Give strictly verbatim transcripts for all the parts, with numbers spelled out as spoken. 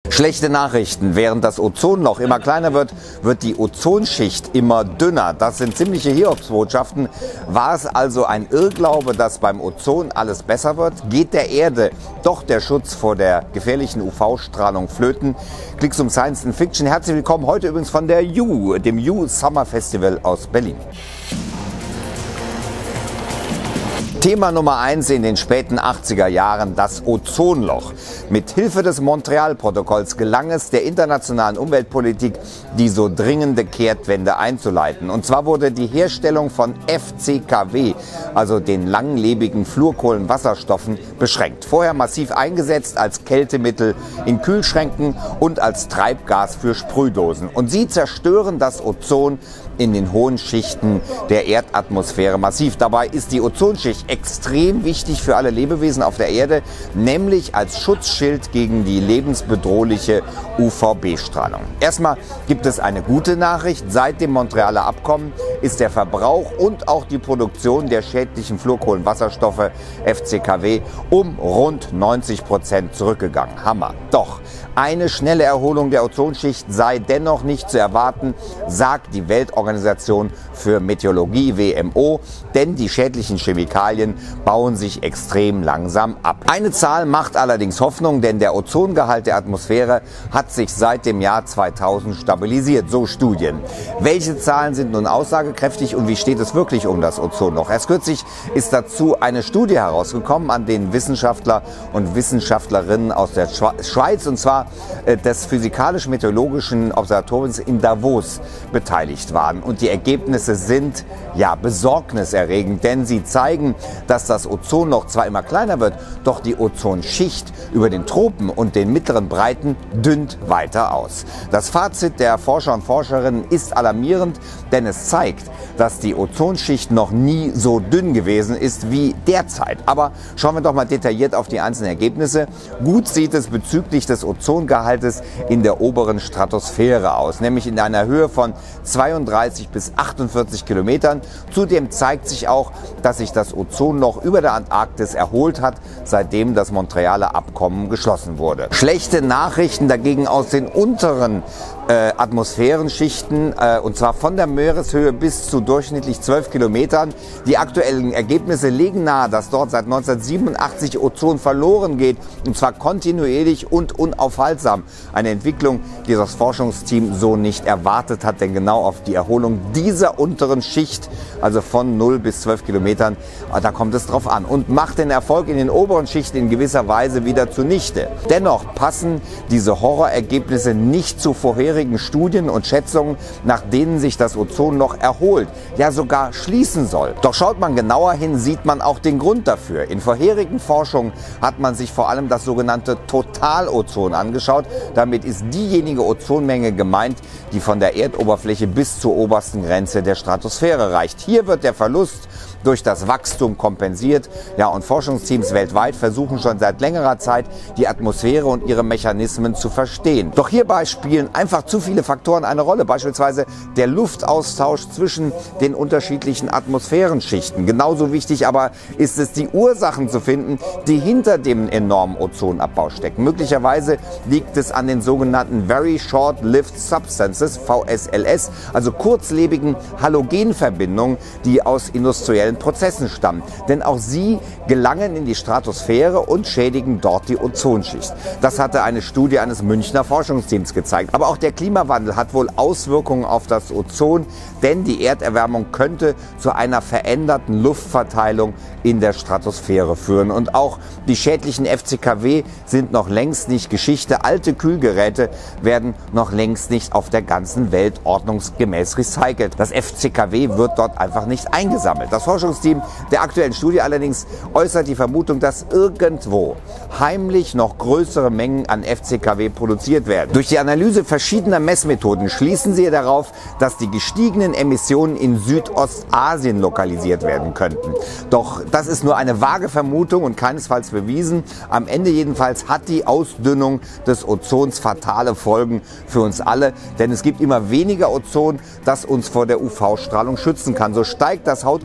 Schlechte Nachrichten. Während das Ozonloch immer kleiner wird, wird die Ozonschicht immer dünner. Das sind ziemliche Hiobsbotschaften. War es also ein Irrglaube, dass beim Ozon alles besser wird? Geht der Erde doch der Schutz vor der gefährlichen U V-Strahlung flöten? Klicks um Science and Fiction. Herzlich willkommen heute übrigens von der U, dem U Summer Festival aus Berlin. Thema Nummer eins in den späten achtziger Jahren, das Ozonloch. Mit Hilfe des Montreal-Protokolls gelang es der internationalen Umweltpolitik, die so dringende Kehrtwende einzuleiten. Und zwar wurde die Herstellung von F C K W, also den langlebigen Fluorkohlenwasserstoffen, beschränkt. Vorher massiv eingesetzt als Kältemittel in Kühlschränken und als Treibgas für Sprühdosen. Und sie zerstören das Ozon in den hohen Schichten der Erdatmosphäre massiv. Dabei ist die Ozonschicht extrem wichtig für alle Lebewesen auf der Erde, nämlich als Schutzschild gegen die lebensbedrohliche U V B-Strahlung. Erstmal gibt es eine gute Nachricht. Seit dem Montrealer Abkommen ist der Verbrauch und auch die Produktion der schädlichen Fluorkohlenwasserstoffe F C K W um rund neunzig Prozent zurückgegangen. Hammer. Doch eine schnelle Erholung der Ozonschicht sei dennoch nicht zu erwarten, sagt die Weltorganisation für Meteorologie W M O, denn die schädlichen Chemikalien bauen sich extrem langsam ab. Eine Zahl macht allerdings Hoffnung, denn der Ozongehalt der Atmosphäre hat sich seit dem Jahr zweitausend stabilisiert, so Studien. Welche Zahlen sind nun aussagekräftig und wie steht es wirklich um das Ozonloch? Erst kürzlich ist dazu eine Studie herausgekommen, an denen Wissenschaftler und Wissenschaftlerinnen aus der Schweiz, und zwar des Physikalisch-Meteorologischen Observatoriums in Davos, beteiligt waren. Und die Ergebnisse sind ja besorgniserregend, denn sie zeigen, dass das Ozonloch zwar immer kleiner wird, doch die Ozonschicht über den Tropen und den mittleren Breiten dünnt weiter aus. Das Fazit der Forscher und Forscherinnen ist alarmierend, denn es zeigt, dass die Ozonschicht noch nie so dünn gewesen ist wie derzeit. Aber schauen wir doch mal detailliert auf die einzelnen Ergebnisse. Gut sieht es bezüglich des Ozongehaltes in der oberen Stratosphäre aus, nämlich in einer Höhe von zweiunddreißig bis achtundvierzig Kilometern. Zudem zeigt sich auch, dass sich das Ozonloch über der Antarktis erholt hat, seitdem das Montrealer Abkommen geschlossen wurde. Schlechte Nachrichten dagegen aus den unteren äh, Atmosphärenschichten, äh, und zwar von der Meereshöhe bis zu durchschnittlich zwölf Kilometern. Die aktuellen Ergebnisse legen nahe, dass dort seit neunzehnhundertsiebenundachtzig Ozon verloren geht, und zwar kontinuierlich und unaufhaltsam. Eine Entwicklung, die das Forschungsteam so nicht erwartet hat, denn genau auf die Erholung dieser unteren Schicht, also von null bis zwölf Kilometern, da kommt es drauf an und macht den Erfolg in den oberen Schichten in gewisser Weise wieder zunichte. Dennoch passen diese Horrorergebnisse nicht zu vorherigen Studien und Schätzungen, nach denen sich das Ozonloch erholt, ja sogar schließen soll. Doch schaut man genauer hin, sieht man auch den Grund dafür. In vorherigen Forschungen hat man sich vor allem das sogenannte Totalozon angeschaut. Damit ist diejenige Ozonmenge gemeint, die von der Erdoberfläche bis zur obersten Grenze der Stratosphäre reicht. Hier wird der Verlust durch das Wachstum kompensiert. Ja, und Forschungsteams weltweit versuchen schon seit längerer Zeit, die Atmosphäre und ihre Mechanismen zu verstehen. Doch hierbei spielen einfach zu viele Faktoren eine Rolle, beispielsweise der Luftaustausch zwischen den unterschiedlichen Atmosphärenschichten. Genauso wichtig aber ist es, die Ursachen zu finden, die hinter dem enormen Ozonabbau stecken. Möglicherweise liegt es an den sogenannten Very Short-Lived Substances, V S L S, also kurzlebigen Halogenverbindungen, die aus industriellen Prozessen stammen. Denn auch sie gelangen in die Stratosphäre und schädigen dort die Ozonschicht. Das hatte eine Studie eines Münchner Forschungsteams gezeigt. Aber auch der Klimawandel hat wohl Auswirkungen auf das Ozon, denn die Erderwärmung könnte zu einer veränderten Luftverteilung in der Stratosphäre führen. Und auch die schädlichen F C K W sind noch längst nicht Geschichte. Alte Kühlgeräte werden noch längst nicht auf der ganzen Welt ordnungsgemäß recycelt. Das F C K W wird dort einfach nicht eingesammelt. Das Forschungsteam der aktuellen Studie allerdings äußert die Vermutung, dass irgendwo heimlich noch größere Mengen an F C K W produziert werden. Durch die Analyse verschiedener Messmethoden schließen sie darauf, dass die gestiegenen Emissionen in Südostasien lokalisiert werden könnten. Doch das ist nur eine vage Vermutung und keinesfalls bewiesen. Am Ende jedenfalls hat die Ausdünnung des Ozons fatale Folgen für uns alle, denn es gibt immer weniger Ozon, das uns vor der U V-Strahlung schützen kann. So steigt das Hautkrebsrisiko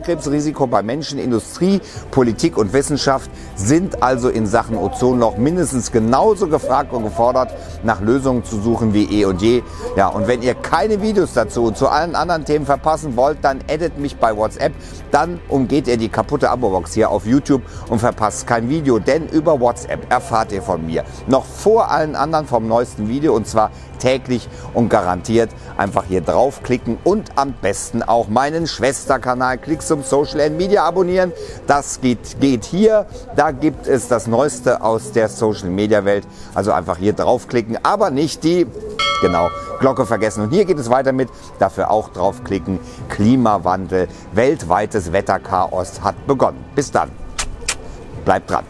Risiko bei Menschen, Industrie, Politik und Wissenschaft sind also in Sachen Ozonloch mindestens genauso gefragt und gefordert, nach Lösungen zu suchen wie eh und je. Ja, und wenn ihr keine Videos dazu und zu allen anderen Themen verpassen wollt, dann addet mich bei WhatsApp. Dann umgeht ihr die kaputte Abo-Box hier auf YouTube und verpasst kein Video, denn über WhatsApp erfahrt ihr von mir noch vor allen anderen vom neuesten Video, und zwar täglich und garantiert. Einfach hier draufklicken und am besten auch meinen Schwesterkanal Klicks zum Social and Media abonnieren. Das geht, geht hier. Da gibt es das Neueste aus der Social Media Welt. Also einfach hier draufklicken, aber nicht die genau Glocke vergessen. Und hier geht es weiter mit, dafür auch draufklicken. Klimawandel, weltweites Wetterchaos hat begonnen. Bis dann. Bleibt dran.